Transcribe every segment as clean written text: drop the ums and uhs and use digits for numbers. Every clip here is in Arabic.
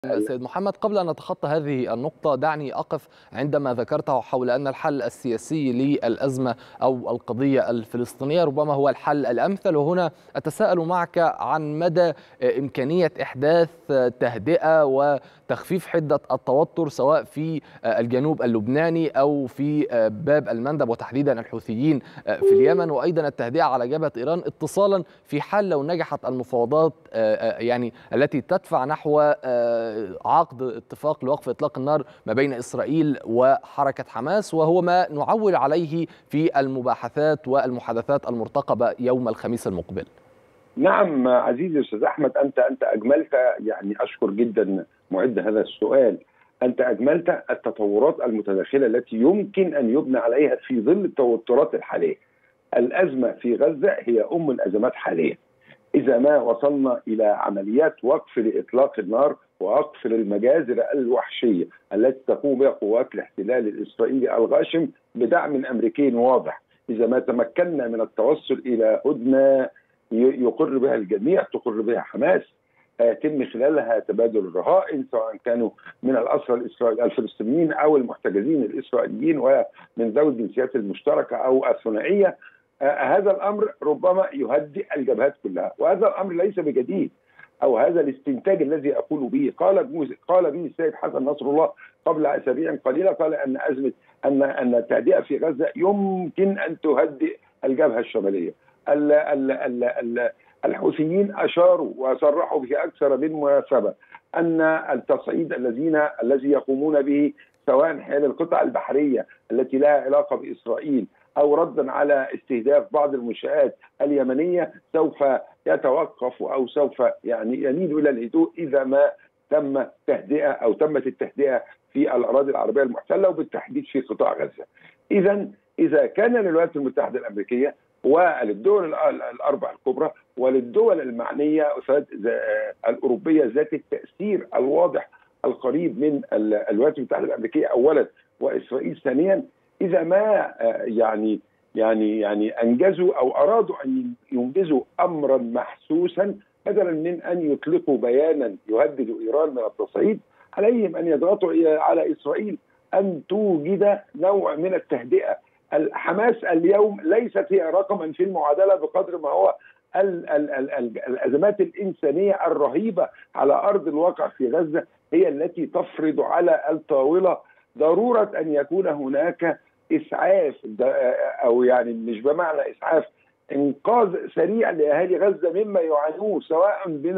سيد محمد، قبل أن نتخطى هذه النقطة دعني أقف عندما ذكرته حول أن الحل السياسي للأزمة أو القضية الفلسطينية ربما هو الحل الأمثل. وهنا أتساءل معك عن مدى إمكانية إحداث تهدئة وتخفيف حدة التوتر سواء في الجنوب اللبناني أو في باب المندب وتحديدا الحوثيين في اليمن، وأيضا التهدئة على جبهة إيران اتصالا في حال لو نجحت المفاوضات يعني التي تدفع نحو عقد اتفاق لوقف إطلاق النار ما بين إسرائيل وحركة حماس، وهو ما نعول عليه في المباحثات والمحادثات المرتقبة يوم الخميس المقبل. نعم عزيزي الأستاذ أحمد، أنت أجملت، يعني أشكر جدا معد هذا السؤال. أنت أجملت التطورات المتداخلة التي يمكن أن يبنى عليها في ظل التوترات الحالية. الأزمة في غزة هي أم الأزمات حاليا. إذا ما وصلنا إلى عمليات وقف لإطلاق النار ووقف للمجازر الوحشية التي تقوم بها قوات الاحتلال الإسرائيلي الغاشم بدعم أمريكي واضح، إذا ما تمكنا من التوصل إلى هدنة يقر بها الجميع، تقر بها حماس، يتم خلالها تبادل الرهائن سواء كانوا من الأسرى الفلسطينيين أو المحتجزين الإسرائيليين ومن ذوي الجنسيات المشتركة أو الثنائية، هذا الأمر ربما يهدئ الجبهات كلها، وهذا الأمر ليس بجديد، أو هذا الاستنتاج الذي أقول به قال به السيد حسن نصر الله قبل أسابيع قليلة. قال أن أزمة أن التهدئة في غزة يمكن أن تهدئ الجبهة الشمالية. الحوثيين أشاروا وصرحوا به أكثر من مناسبة أن التصعيد الذي يقومون به سواء حيال القطع البحرية التي لها علاقة بإسرائيل أو ردا على استهداف بعض المنشآت اليمنية سوف يتوقف أو سوف يعني يميل إلى الهدوء إذا ما تم تهدئة أو تمت التهدئة في الأراضي العربية المحتلة وبالتحديد في قطاع غزة. إذا كان للولايات المتحدة الأمريكية وللدول الأربع الكبرى وللدول المعنية الأوروبية ذات التأثير الواضح القريب من الولايات المتحدة الأمريكية أولا وإسرائيل ثانيا، إذا ما يعني أنجزوا أو أرادوا أن ينجزوا أمرا محسوسا بدلا من أن يطلقوا بيانا يهدد إيران من التصعيد، عليهم أن يضغطوا على إسرائيل أن توجد نوع من التهدئة. حماس اليوم ليست هي رقما في المعادلة بقدر ما هو الأزمات الإنسانية الرهيبة على أرض الواقع في غزة هي التي تفرض على الطاولة ضرورة أن يكون هناك إسعاف، أو يعني مش بمعنى إسعاف، إنقاذ سريع لأهالي غزة مما يعانوه سواء من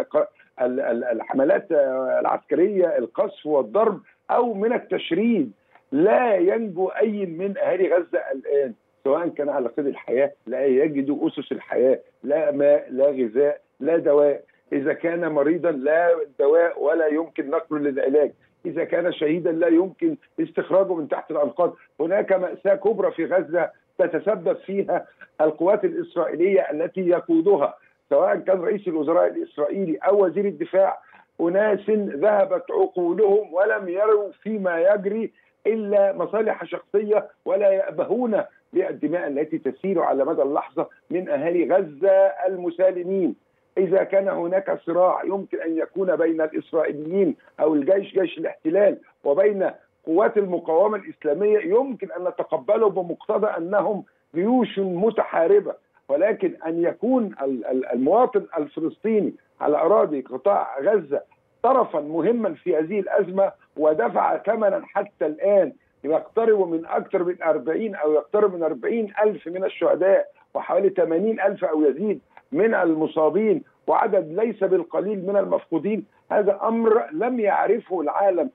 الحملات العسكرية القصف والضرب أو من التشريد. لا ينجو أي من أهالي غزة الآن سواء كان على قيد الحياة، لا يجدوا أسس الحياة، لا ماء لا غذاء لا دواء، إذا كان مريضا لا دواء ولا يمكن نقله للعلاج، إذا كان شهيدا لا يمكن استخراجه من تحت الأنقاض. هناك مأساة كبرى في غزة تتسبب فيها القوات الإسرائيلية التي يقودها سواء كان رئيس الوزراء الإسرائيلي أو وزير الدفاع، أناس ذهبت عقولهم ولم يروا فيما يجري إلا مصالح شخصية ولا يأبهون بالدماء التي تسيل على مدى اللحظة من أهالي غزة المسالمين. إذا كان هناك صراع يمكن أن يكون بين الإسرائيليين أو جيش الاحتلال وبين قوات المقاومة الإسلامية يمكن أن نتقبله بمقتضى أنهم جيوش متحاربة، ولكن أن يكون المواطن الفلسطيني على أراضي قطاع غزة طرفا مهما في هذه الأزمة ودفع ثمنا حتى الآن يقترب من أكثر من 40 أو يقترب من 40 ألف من الشهداء وحوالي 80 ألف أو يزيد من المصابين وعدد ليس بالقليل من المفقودين، هذا أمر لم يعرفه العالم.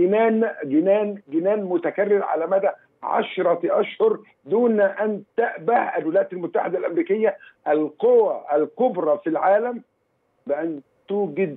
جنان متكرر على مدى 10 أشهر دون أن تأبه الولايات المتحدة الأمريكية القوى الكبرى في العالم بأن توجد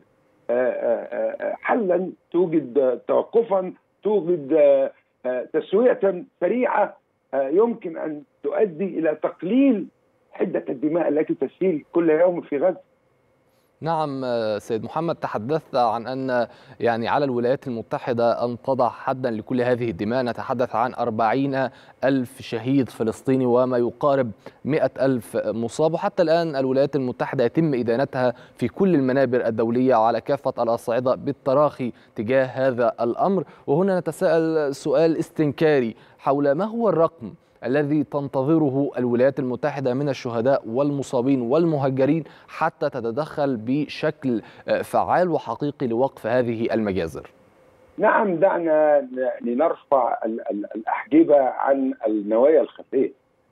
حلا، توجد توقفا، توجد تسوية سريعة يمكن أن تؤدي إلى تقليل حدة الدماء التي تسيل كل يوم في غزة. نعم سيد محمد، تحدثت عن أن يعني على الولايات المتحدة أن تضع حدا لكل هذه الدماء. نتحدث عن 40 ألف شهيد فلسطيني وما يقارب 100 ألف مصاب، وحتى الآن الولايات المتحدة يتم إدانتها في كل المنابر الدولية على كافة الأصعدة بالتراخي تجاه هذا الأمر. وهنا نتساءل سؤال استنكاري حول ما هو الرقم الذي تنتظره الولايات المتحدة من الشهداء والمصابين والمهجرين حتى تتدخل بشكل فعال وحقيقي لوقف هذه المجازر؟ نعم، دعنا لنرفع الأحجبة عن النوايا الخفية.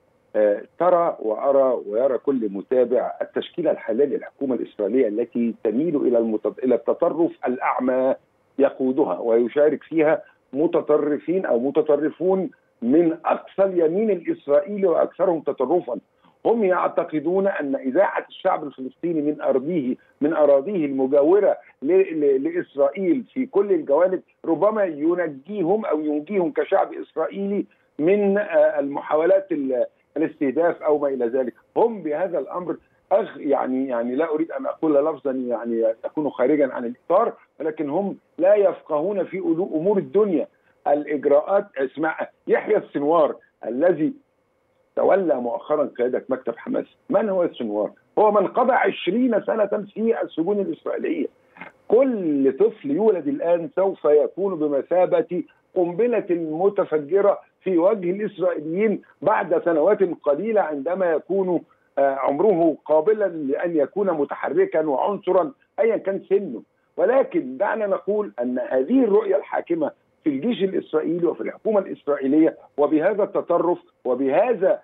ترى وأرى ويرى كل متابع التشكيلة الحالية للحكومة الإسرائيلية التي تميل إلى التطرف الأعمى يقودها ويشارك فيها متطرفين أو متطرفون من أقصى اليمين الإسرائيلي وأكثرهم تطرفا. هم يعتقدون أن إذاعة الشعب الفلسطيني من أراضيه المجاورة لإسرائيل في كل الجوانب ربما ينجيهم أو ينجيهم كشعب إسرائيلي من المحاولات الاستهداف أو ما إلى ذلك. هم بهذا الأمر يعني لا أريد أن أقول لفظا يعني يكون خارجا عن الإطار، ولكن هم لا يفقهون في أمور الدنيا. الإجراءات، اسمع، يحيى السنوار الذي تولى مؤخرا قيادة مكتب حماس، من هو السنوار؟ هو من قضى 20 سنة في السجون الإسرائيلية. كل طفل يولد الآن سوف يكون بمثابة قنبلة متفجرة في وجه الإسرائيليين بعد سنوات قليلة، عندما يكون عمره قابلا لأن يكون متحركا وعنصرا أيا كان سنه. ولكن دعنا نقول أن هذه الرؤية الحاكمة في الجيش الإسرائيلي وفي الحكومة الإسرائيلية وبهذا التطرف وبهذا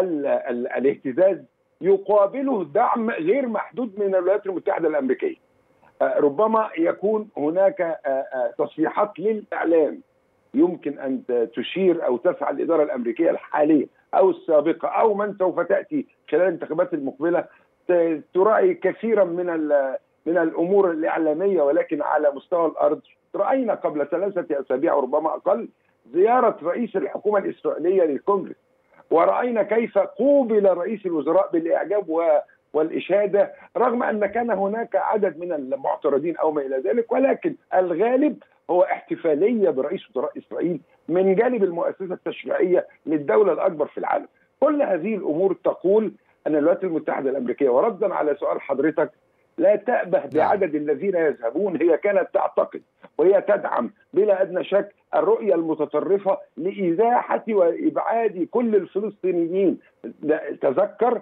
الاهتزاز يقابله دعم غير محدود من الولايات المتحدة الأمريكية. ربما يكون هناك تصريحات للإعلام يمكن أن تشير أو تسعى الإدارة الأمريكية الحالية أو السابقة أو من سوف تأتي خلال الانتخابات المقبلة تراعي كثيرا من الأمور الإعلامية، ولكن على مستوى الأرض رأينا قبل 3 أسابيع وربما أقل زيارة رئيس الحكومة الإسرائيلية للكونغرس، ورأينا كيف قوبل رئيس الوزراء بالإعجاب والإشادة رغم أن كان هناك عدد من المعترضين أو ما إلى ذلك. ولكن الغالب هو احتفالية برئيس وزراء إسرائيل من جانب المؤسسة التشريعية للدولة الأكبر في العالم. كل هذه الأمور تقول أن الولايات المتحدة الأمريكية، وردا على سؤال حضرتك، لا تأبه بعدد الذين يذهبون. هي كانت تعتقد وهي تدعم بلا أدنى شك الرؤية المتطرفة لإزاحة وإبعاد كل الفلسطينيين. تذكر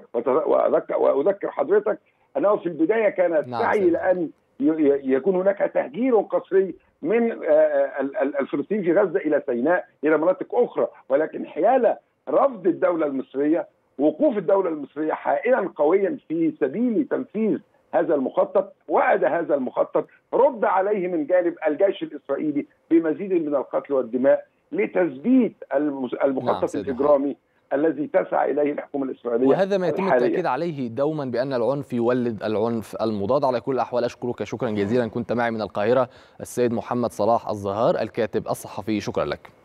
وأذكر حضرتك أنه في البداية كانت تعي لأن يكون هناك تهجير قسري من الفلسطينيين في غزة إلى سيناء إلى مناطق أخرى، ولكن حيال رفض الدولة المصرية، وقوف الدولة المصرية حائلا قويا في سبيل تنفيذ هذا المخطط وأدى هذا المخطط، رد عليه من جانب الجيش الإسرائيلي بمزيد من القتل والدماء لتثبيت المخطط الإجرامي الذي تسعى إليه الحكومة الإسرائيلية. وهذا ما يتم التأكيد عليه دوما بأن العنف يولد العنف المضاد. على كل الأحوال أشكرك شكرا جزيلا، كنت معي من القاهرة السيد محمد صلاح الزهار الكاتب الصحفي، شكرا لك.